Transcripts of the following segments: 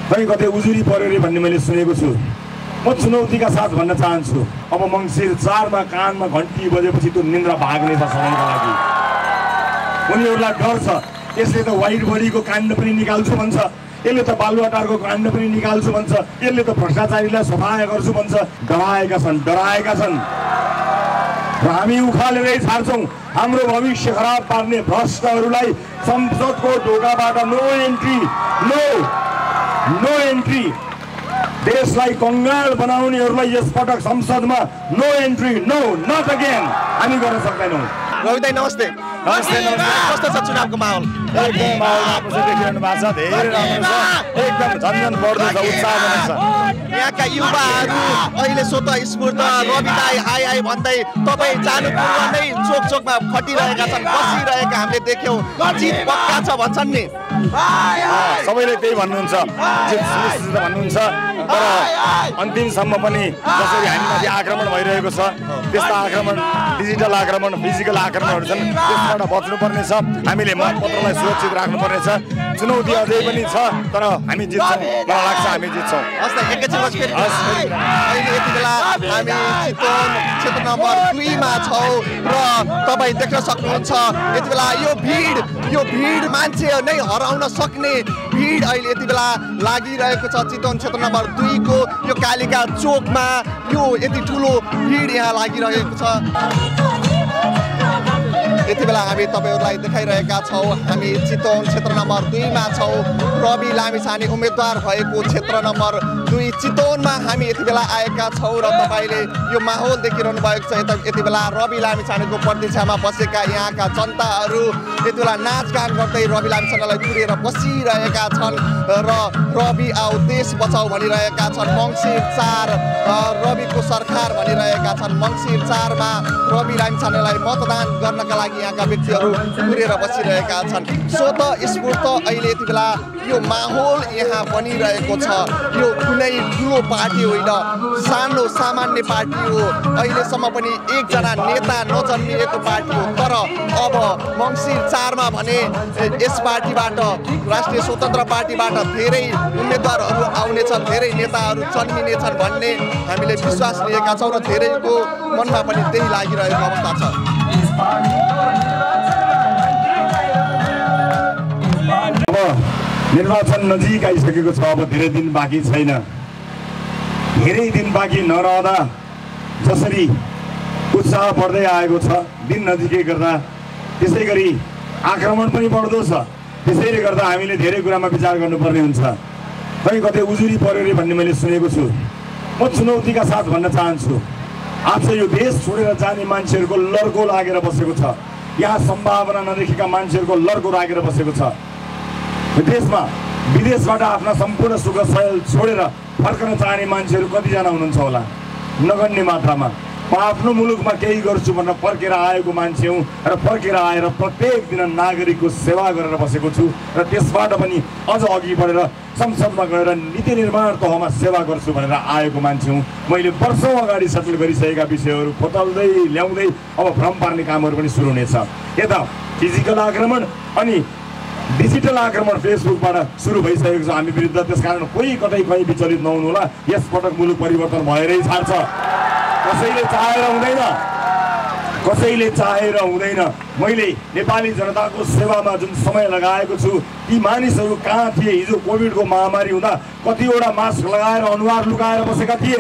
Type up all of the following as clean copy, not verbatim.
खै कतै उजुरी पर्यो रे भन्ने मैले सुनेको छु। म चुनौतीका साथ भन्न चाहन्छु, अब मङ्सिर 4 मा कानमा घन्टी बजेपछि त्यो निन्द्रा भाग्नेछ सधैँका लागि। उनीहरूलाई डर छ, यसले त वाइट बडीको काण्ड पनि निकाल्छु भन्छ, यसले त बालुवाटारको काण्ड पनि निकाल्छु भन्छ, यसले त भ्रष्टाचारीलाई सफाया गर्छु भन्छ। डराएका छन् र हामी उखालेरै छाड्छौँ। हाम्रो भविष्य खराब पार्ने भ्रष्टहरूलाई संसदको ढोकाबाट नो एन्ट्री। देशलाई कङ्गाल बनाउनेहरूलाई यसपटक संसदमा no entry, no not again हामी गर्न सक्दैनौँ। रवि दाइ नमस्ते। कस्तो छ चुनावको माहौल? एकदम माहौल राम्रो छ, देखिरहनु भएको छ, धेरै राम्रो छ, एकदम झन्झन बढ्दो छ, उत्साहजनक छ। यहाँका युवाहरू अहिले स्वतस्फूर्त रवि दाइ हाई हाई भन्दै तपाईँ जानु पूर्व नै चोकमा खटिरहेका छन्, बसिरहेका हामीले देख्यौँ। जित पक्का छ भन्छन् नि, सबैले त्यही भन्नुहुन्छ, जित सुनिश्चित भन्नुहुन्छ। तर अन्तिमसम्म पनि जसरी हामीमाथि आक्रमण भइरहेको छ, त्यस्ता आक्रमण, डिजिटल आक्रमण, फिजिकल आक्रमणहरू छन्, त्यसबाट बच्नुपर्ने छ। हामीले मतपत्रलाई सुरक्षित राख्नुपर्नेछ। चुनौती अझै पनि छ, तर हामी जित्छौँ, मलाई लाग्छ हामी जित्छौँ। अहिले यति बेला हामी चितवन क्षेत्र नम्बर 2 मा छौँ र तपाईँ देख्न सक्नुहुन्छ यति बेला यो भिड मान्छे नै हराउन सक्ने भिड अहिले यति बेला लागिरहेको छ। चितवन क्षेत्र नम्बर 2 को यो कालिका चोकमा यो यति ठुलो भिड यहाँ लागिरहेको छ। यति बेला हामी तपाईहरूलाई देखाइरहेका छौँ, हामी चितवन क्षेत्र नम्बर 2 मा छौँ। रवि लामिछाने उम्मेदवार भएको क्षेत्र नम्बर 2 चितवनमा हामी यति बेला आएका छौँ र तपाईँले यो माहौल देखिरहनु भएको छ। यति बेला रवि लामिछानेको प्रतीक्षामा बसेका यहाँका जनताहरू यति बेला नाचगान गर्दै रवि लामिछानेलाई कुरेर बसिरहेका छन् र रवि आऊ देश बचाऊ भनिरहेका छन्। मङ्सिर 4 रविको सरकार भनिरहेका छन्। मङ्सिर 4 मा रवि लामिछानेलाई मतदान गर्नका लागि यहाँका व्यक्तिहरू कुरेर बसिरहेका छन्। स्वतस्फूर्त अहिले यति बेला यो माहौल यहाँ बनिरहेको छ। यो कुनै ठुलो पार्टी होइन, सानो सामान्य पार्टी हो। अहिलेसम्म पनि एकजना नेता नजन्मिएको पार्टी हो। तर अब मङ्सिर 4 मा भने यस पार्टीबाट, राष्ट्रिय स्वतन्त्र पार्टीबाट धेरै उम्मेदवारहरू आउनेछन्, धेरै नेताहरू जन्मिनेछन् भन्ने हामीले विश्वास लिएका छौँ र धेरैको मनमा पनि त्यही लागिरहेको अवस्था छ। अब निर्वाचन नजिक आइसकेको छ, अब धेरै दिन बाँकी छैन। धेरै दिन बाँकी नरहँदा जसरी उत्साह बढ्दै आएको छ, दिन नजिकै गर्दा त्यसै गरी आक्रमण पनि बढ्दो छ। त्यसैले गर्दा हामीले धेरै कुरामा विचार गर्नुपर्ने हुन्छ। खै कतै उजुरी पर्यो रे भन्ने मैले सुनेको छु। म चुनौतीका साथ भन्न चाहन्छु, आज यो देश छोडेर जाने मान्छेहरूको लर्को लागेर बसेको छ। यहाँ सम्भावना नदेखेका मान्छेहरूको लर्को लागेर बसेको छ। देशमा विदेशबाट आफ्ना सम्पूर्ण सुख सयल छोडेर फर्कन चाहने मान्छेहरू कतिजना हुनुहुन्छ होला? नगण्य मात्रामा। म आफ्नो मुलुकमा केही गर्छु भनेर फर्केर आएको मान्छे हुँ र फर्केर आएर प्रत्येक दिन नागरिकको सेवा गरेर बसेको छु र त्यसबाट पनि अझ अघि बढेर संसदमा गएर नीति निर्माण तहमा सेवा गर्छु भनेर आएको मान्छे हुँ। मैले वर्षौँ अगाडि सेटल गरिसकेका विषयहरू खोतल्दै ल्याउँदै अब भ्रम पार्ने कामहरू पनि सुरु हुनेछ। यता फिजिकल आक्रमण अनि डिजिटल आक्रमण फेसबुकबाट सुरु भइसकेको छ हामी विरुद्ध। त्यसकारण कोही कतै कहीँ विचलित नहुनु होला। यसपटक मुलुक परिवर्तन भएरै छाड्छ। कसैले चाहेर हुँदैन। मैले नेपाली जनताको सेवामा जुन समय लगाएको छु, ती मानिसहरू कहाँ थिए? हिजो कोभिडको महामारी हुँदा कतिवटा मास्क लगाएर अनुहार लुकाएर बसेका थिए।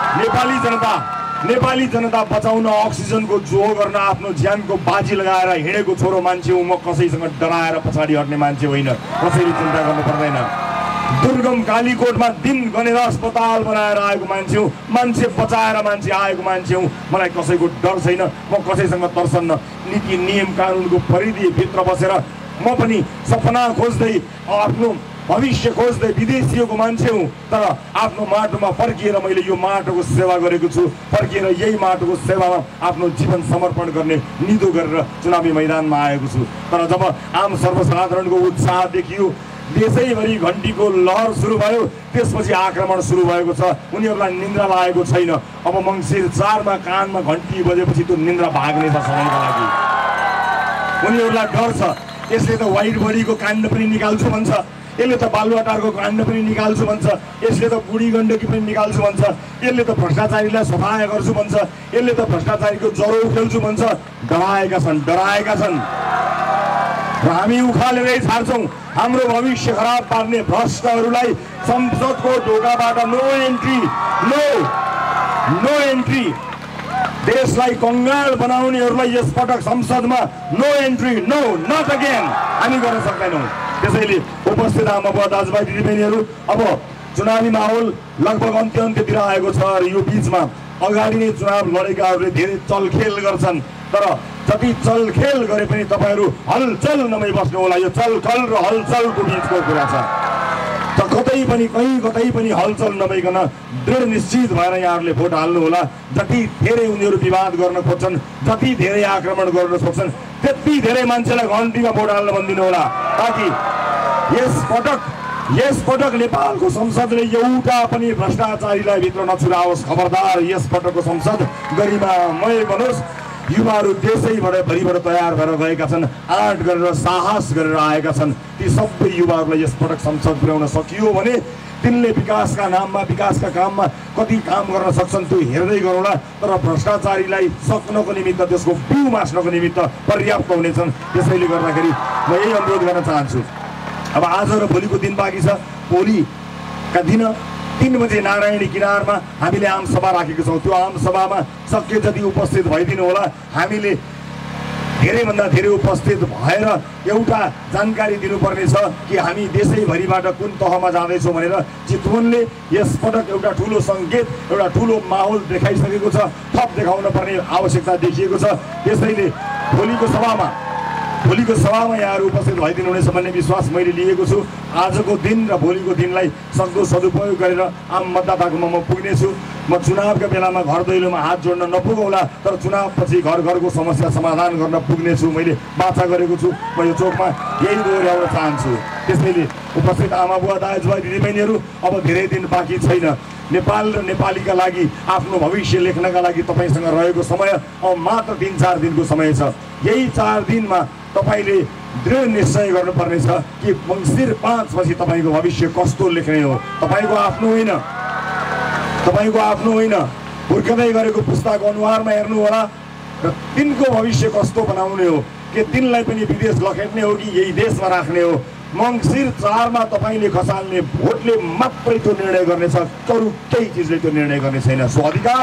नेपाली जनता बचाउन अक्सिजनको जोह गर्न आफ्नो ज्यानको बाजी लगाएर हिँडेको छोरो मान्छे हुँ म। कसैसँग डराएर पछाडि हट्ने मान्छे होइन। कसैले चिन्ता गर्नु पर्दैन। दुर्गम कालीकोटमा दिन गनेर अस्पताल बनाएर आएको मान्छे हुँ। मान्छे बचाएर मान्छे आएको मान्छे हुँ। मलाई कसैको डर छैन। म कसैसँग तर्सन्न। नीति नियम कानुनको परिधिभित्र बसेर म पनि सपना खोज्दै, आफ्नो भविष्य खोज्दै विदेशीको मान्छे हुँ। तर आफ्नो माटोमा फर्किएर मैले यो माटोको सेवा गरेको छु। फर्किएर यही माटोको सेवामा आफ्नो जीवन समर्पण गर्ने निधो गरेर चुनावी मैदानमा आएको छु। तर जब आम सर्वसाधारणको उत्साह देखियो, देशैभरि घन्टीको लहर सुरु भयो, त्यसपछि आक्रमण सुरु भएको छ। उनीहरूलाई निन्द्रा लागेको छैन। अब मङ्सिर 4 मा कानमा घन्टी बजेपछि त्यो निन्द्रा भाग्नेछ सधैँका लागि। उनीहरूलाई डर छ, यसले त वाइट बडीको काण्ड पनि निकाल्छु भन्छ, यसले त बालुवाटारको काण्ड पनि निकाल्छु भन्छ, यसले त बुढी गण्डकी पनि निकाल्छु भन्छ, यसले त भ्रष्टाचारीलाई सफाया गर्छु भन्छ, यसले त भ्रष्टाचारीको जरो उखेल्छु भन्छ। डराएका छन्, डराएका छन् र हामी उखालेरै छाड्छौँ। हाम्रो भविष्य खराब पार्ने भ्रष्टहरूलाई संसदको ढोकाबाट नो एन्ट्री, नो एन्ट्री। देशलाई कङ्गाल बनाउनेहरूलाई यसपटक संसदमा no entry, no not again हामी गर्न सक्दैनौँ। त्यसैले उपस्थित आमा बुवा दाजुभाइ दिदीबहिनीहरू, अब चुनावी माहौल लगभग अन्त्यतिर आएको छ र यो बिचमा अगाडि नै चुनाव लडेकाहरूले धेरै चलखेल गर्छन्, तर जति चलखेल गरे पनि तपाईँहरू हलचल नभई बस्नु होला। यो चलखल र हलचलको बिचको कुरा छ। त कतै पनि कतै पनि हलचल नभइकन दृढ निश्चित भएर यहाँहरूले भोट हाल्नु होला। जति धेरै उनीहरू विवाद गर्न खोज्छन्, जति धेरै आक्रमण गर्न सक्छन्, त्यति धेरै मान्छेलाई घन्टीमा भोट हाल्न भनिदिनु होला, ताकि यसपटक नेपालको संसदले एउटा पनि भ्रष्टाचारीलाई भित्र नछुराओस्। खबरदार, यसपटकको संसद गरिमामय बनोस्। युवाहरू देशैबाट भरिबाट तयार भएर गएका छन्, आँट गरेर साहस गरेर आएका छन्। ती सबै युवाहरूलाई यसपटक संसद पुर्याउन सकियो भने तिनले विकासका नाममा, विकासका काममा कति काम गर्न सक्छन् त्यो हेर्दै गरौँला। तर भ्रष्टाचारीलाई सक्नको निमित्त, त्यसको बिउ मास्नको निमित्त पर्याप्त हुनेछन्। त्यसैले गर्दाखेरि म यही अनुरोध गर्न चाहन्छु। अब आज र भोलिको दिन बाँकी छ। भोलिका दिन 3 बजे नारायणी किनारमा हामीले आम सभा राखेको छौँ। त्यो आम सभामा सके जति उपस्थित भइदिनु होला। हामीले धेरैभन्दा धेरै उपस्थित भएर एउटा जानकारी दिनुपर्ने छ कि हामी देशैभरिबाट कुन तहमा जाँदैछौँ भनेर। चितवनले यसपटक एउटा ठुलो सङ्केत, एउटा ठुलो माहौल देखाइसकेको छ। थप देखाउन पर्ने आवश्यकता देखिएको छ। त्यसैले भोलिको सभामा यहाँहरू उपस्थित भइदिनु हुनेछ भन्ने विश्वास मैले लिएको छु। आजको दिन र भोलिको दिनलाई सक्दो सदुपयोग गरेर आम मतदाताकोमा म पुग्नेछु। म चुनावका बेलामा घर दैलोमा हात जोड्न नपुगौँला, तर चुनावपछि घर घरको समस्या समाधान गर्न पुग्नेछु। मैले बाचा गरेको छु। म यो चोकमा यही दोहोऱ्याउन चाहन्छु। त्यसैले उपस्थित आमा बुवा दाजुभाइ दिदीबहिनीहरू, अब धेरै दिन बाँकी छैन। नेपाल र नेपालीका लागि आफ्नो भविष्य लेख्नका लागि तपाईँसँग रहेको समय अब मात्र 3-4 दिनको समय छ। यही 4 दिनमा तपाईँले दृढ निश्चय गर्नुपर्नेछ कि मङ्सिर 5 पछि तपाईँको भविष्य कस्तो लेख्ने हो। तपाईँको आफ्नो होइन, हुर्कँदै गरेको पुस्ताको अनुहारमा हेर्नु होला र तिनको भविष्य कस्तो बनाउने हो। के तिनलाई पनि विदेश लखेट्ने हो कि यही देशमा राख्ने हो। मङ्सिर 4 मा तपाईँले खसाल्ने भोटले मात्रै त्यो निर्णय गर्नेछ, अरू केही चिजले त्यो निर्णय गर्ने छैन। सो अधिकार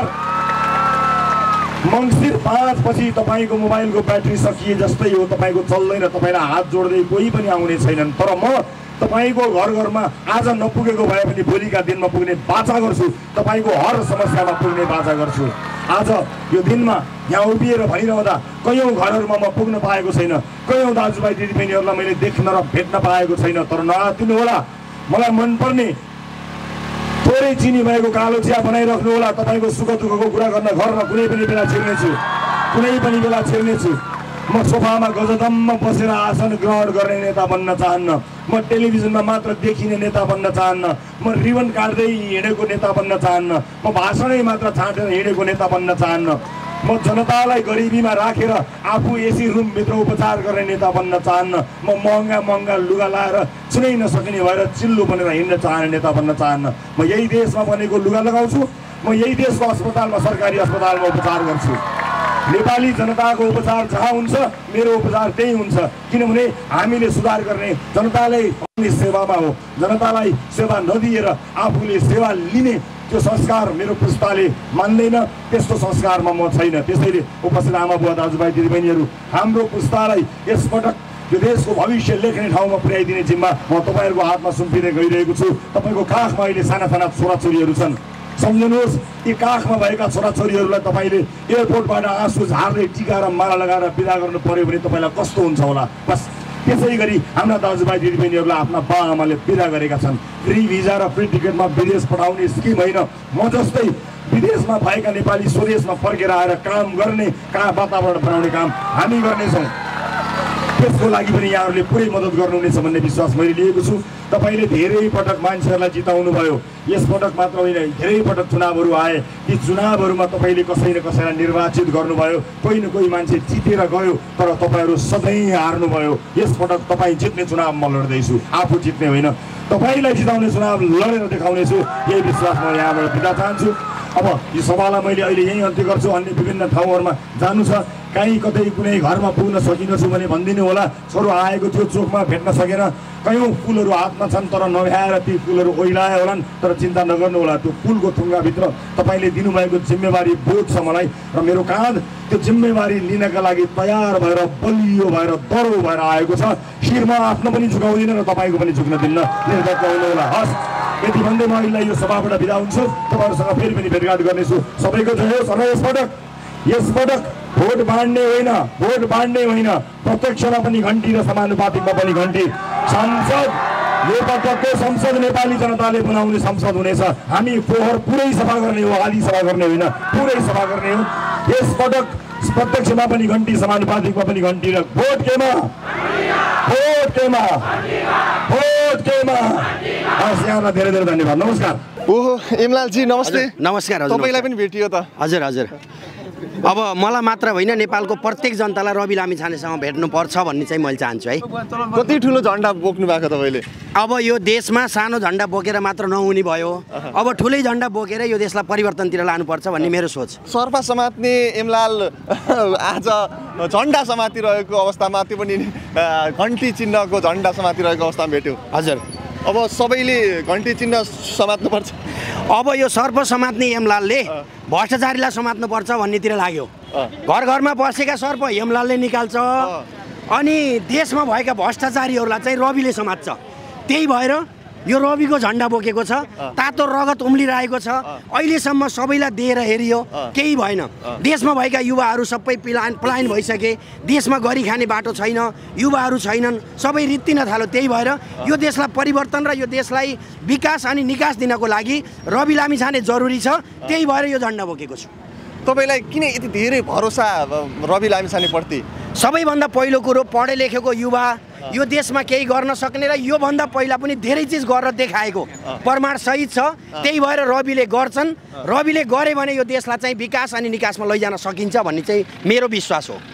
मङ्सिर 5 पछि तपाईँको मोबाइलको ब्याट्री सकिए जस्तै हो। तपाईँको चल्दैन, तपाईँलाई हात जोड्दै कोही पनि आउने छैनन्। तर म तपाईँको घर घरमा आज नपुगेको भए पनि भोलिका दिनमा पुग्ने बाचा गर्छु। तपाईँको हर समस्यामा पुग्ने बाचा गर्छु। आज यो दिनमा यहाँ उभिएर भनिरहँदा कयौँ घरहरूमा म पुग्न पाएको छैन। कयौँ दाजुभाइ दिदीबहिनीहरूलाई मैले देख्न र भेट्न पाएको छैन। तर नआत्तिनु होला, मलाई मनपर्ने थोरै चिनी भएको कालो चिया बनाइराख्नु होला। तपाईँको सुख दुःखको कुरा गर्न घरमा कुनै पनि बेला छिर्नेछु। म सोफामा गजदम्म बसेर आसन ग्रहण गर्ने नेता बन्न चाहन्न। म टेलिभिजनमा मात्र देखिने नेता बन्न चाहन्न। म रिबन काट्दै हिँडेको नेता बन्न चाहन्न। म भाषणै मात्र छाँटेर हिँडेको नेता बन्न चाहन्न। म जनतालाई गरिबीमा राखेर आफू एसी रुमभित्र उपचार गर्ने नेता बन्न चाहन्न। म महँगा लुगा लाएर छुनै नसकिने भएर चिल्लो बनेर हिँड्न चाहने नेता बन्न चाहन्न। म यही देशमा बनेको लुगा लगाउँछु। म यही देशको अस्पतालमा, सरकारी अस्पतालमा उपचार गर्छु। नेपाली जनताको उपचार जहाँ हुन्छ मेरो उपचार त्यही हुन्छ। किनभने हामीले सुधार गर्ने जनतालाई सेवामा हो। जनतालाई सेवा नदिएर आफूले सेवा लिने त्यो संस्कार मेरो पुस्ताले मान्दैन। त्यस्तो संस्कारमा म छैन। त्यसैले उपस्थित आमा बुवा दाजुभाइ दिदीबहिनीहरू, हाम्रो पुस्तालाई यसपटक यो देशको भविष्य लेख्ने ठाउँमा पुर्याइदिने जिम्मा म तपाईँहरूको हातमा सुम्पिँदै गइरहेको छु। तपाईँको काखमा अहिले साना छोराछोरीहरू छन्। सम्झनुहोस्, यी काखमा भएका छोराछोरीहरूलाई तपाईँले एयरपोर्टबाट आँसु झार्दै टिका र माला लगाएर बिदा गर्नु पर्यो भने तपाईँलाई कस्तो हुन्छ होला। बस त्यसै गरी हाम्रा दाजुभाइ दिदीबहिनीहरूलाई आफ्ना बाआमाले बिदा गरेका छन्। फ्री भिजा र फ्री टिकटमा विदेश पठाउने स्किम होइन। म जस्तै विदेशमा भएका नेपाली स्वदेशमा फर्केर आएर काम गर्ने, वातावरण बनाउने काम हामी गर्नेछौँ। त्यसको लागि पनि यहाँहरूले पुरै मद्दत गर्नुहुनेछ भन्ने विश्वास मैले लिएको छु। तपाईँले धेरै पटक मान्छेहरूलाई जिताउनु भयो, यसपटक मात्र होइन धेरै पटक चुनावहरू आए, ती चुनावहरूमा तपाईँले कसै न कसैलाई निर्वाचित गर्नुभयो, कोही न कोही मान्छे जितेर गयो, तर तपाईँहरू सधैँ हार्नुभयो। यसपटक तपाईँ जित्ने चुनाव म लड्दैछु, आफू जित्ने होइन, तपाईँलाई जिताउने चुनाव लडेर देखाउनेछु, यही विश्वास म यहाँबाट दिन चाहन्छु। अब यो सभालाई मैले अहिले यहीँ अन्त्य गर्छु। अन्य विभिन्न ठाउँहरूमा जानु छ, कहीँ कतै कुनै घरमा पुग्न सकिनछु भने भनिदिनु होला। छोरो आएको थियो, चोकमा भेट्न सकेन, कयौँ फुलहरू हातमा छन् तर नभ्याएर ती फुलहरू ओइलाए होलान्, तर चिन्ता नगर्नु होला। त्यो फुलको थुङ्गाभित्र तपाईँले दिनुभएको जिम्मेवारी बोध छ मलाई, र मेरो काँध त्यो जिम्मेवारी लिनका लागि तयार भएर बलियो भएर दह्रो भएर आएको छ। शिरमा आफ्नो पनि झुकाउँदिनँ र तपाईँको पनि झुक्न दिन्न, निर्धक्क हुनु होला। हस्, यति भन्दै म अहिले यो सभाबाट बिदा हुन्छु। तपाईँहरूसँग फेरि पनि भेटघाट गर्नेछु। सबैको जय होस्। र यसपटक भोट बाँड्ने होइन, भोट बाँड्ने होइन, प्रत्यक्षमा पनि घन्टी र समानुपातिकमा पनि घन्टी। संसद यो पटकको संसद नेपाली जनताले बनाउने संसद हुनेछ। हामी फोहोर पुरै सफा गर्ने हो, आली सफा गर्ने होइन, पुरै सफा गर्ने हो। यसपटक प्रत्यक्षमा पनि घन्टी, समानुपातिकमा पनि घन्टी, र भोट केमा, भोट केमा, भोट केमा। हस्, यहाँलाई धेरै धेरै धन्यवाद। नमस्कार। ओहो इमलालजी नमस्ते। नमस्कार हजुर। तपाईँलाई पनि भेटियो त? हजुर हजुर। अब मलाई मात्र होइन, नेपालको प्रत्येक जनतालाई रवि लामिछानेसँग भेट्नुपर्छ भन्ने चाहिँ मैले चाहन्छु है। कति ठुलो झन्डा बोक्नु भएको तपाईँले? अब यो देशमा सानो झन्डा बोकेर मात्र नहुने भयो, अब ठुलै झन्डा बोकेर यो देशलाई परिवर्तनतिर लानुपर्छ भन्ने मेरो सोच। सर्पा समात्ने इमलाल आज झन्डा समातिरहेको अवस्थामा, त्यो पनि घन्टी चिन्हको झन्डा समातिरहेको अवस्थामा भेट्यो। हजुर, अब सबैले घन्टी चिन्ह समात्नुपर्छ। अब यो सर्प समात्ने यमलालले भ्रष्टाचारीलाई समात्नुपर्छ भन्नेतिर लाग्यो। घर घरमा बसेका सर्प यमलालले निकाल्छ, अनि देशमा भएका भ्रष्टाचारीहरूलाई चाहिँ रविले समात्छ। त्यही भएर यो रविको झन्डा बोकेको छ, तातो रगत उम्लिरहेको छ। अहिलेसम्म सबैलाई दिएर हेरियो, केही भएन। देशमा भएका युवाहरू सबै पलायन भइसके, देशमा गरी खाने बाटो छैन, युवाहरू छैनन्, सबै रित्तिन थाल्यो। त्यही भएर यो देशलाई परिवर्तन र यो देशलाई विकास अनि निकास दिनको लागि रवि लामिछाने जरुरी छ। त्यही भएर यो झन्डा बोकेको छु। तपाईँलाई किन यति धेरै भरोसा रवि लामिछानेप्रति? सबैभन्दा पहिलो कुरो, पढे लेखेको युवा, यो देशमा केही गर्न सक्ने र योभन्दा पहिला पनि धेरै चिज गरेर देखाएको प्रमाण सहित छ। त्यही भएर रविले गर्छन्, रविले गरे भने यो देशलाई चाहिँ विकास अनि निकासमा लैजान सकिन्छ भन्ने चाहिँ मेरो विश्वास हो।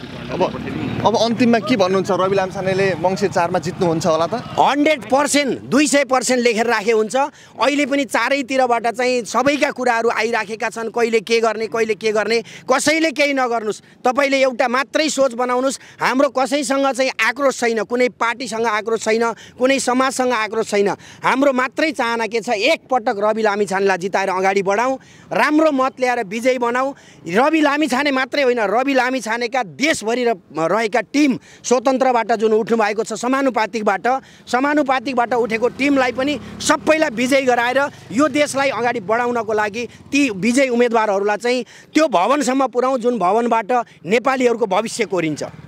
अब अन्तिममा के भन्नुहुन्छ? रवि लामिछानेले मङ्सिर 4 मा जित्नुहुन्छ होला त? 100%, 200% लेखेर राखे हुन्छ। अहिले पनि चारैतिरबाट चाहिँ सबैका कुराहरू आइराखेका छन्, कहिले के गर्ने, कहिले के गर्ने। कसैले केही नगर्नुहोस्, तपाईँले एउटा मात्रै सोच बनाउनुहोस्। हाम्रो कसैसँग चाहिँ आक्रोश छैन, कुनै पार्टीसँग आक्रोश छैन, कुनै समाजसँग आक्रोश छैन। हाम्रो मात्रै चाहना के छ, एकपटक रवि लामिछानेलाई जिताएर अगाडि बढाउँ, राम्रो मत ल्याएर विजयी बनाऊ। रवि लामिछाने मात्रै होइन, रवि लामिछानेका देशभरि रहेका टिम स्वतन्त्रबाट जुन उठ्नु भएको छ, समानुपातिकबाट उठेको टिमलाई पनि सबैलाई विजयी गराएर यो देशलाई अगाडि बढाउनको लागि ती विजयी उम्मेदवारहरूलाई चाहिँ त्यो भवनसम्म पुर्याउँ जुन भवनबाट नेपालीहरूको भविष्य कोरिन्छ।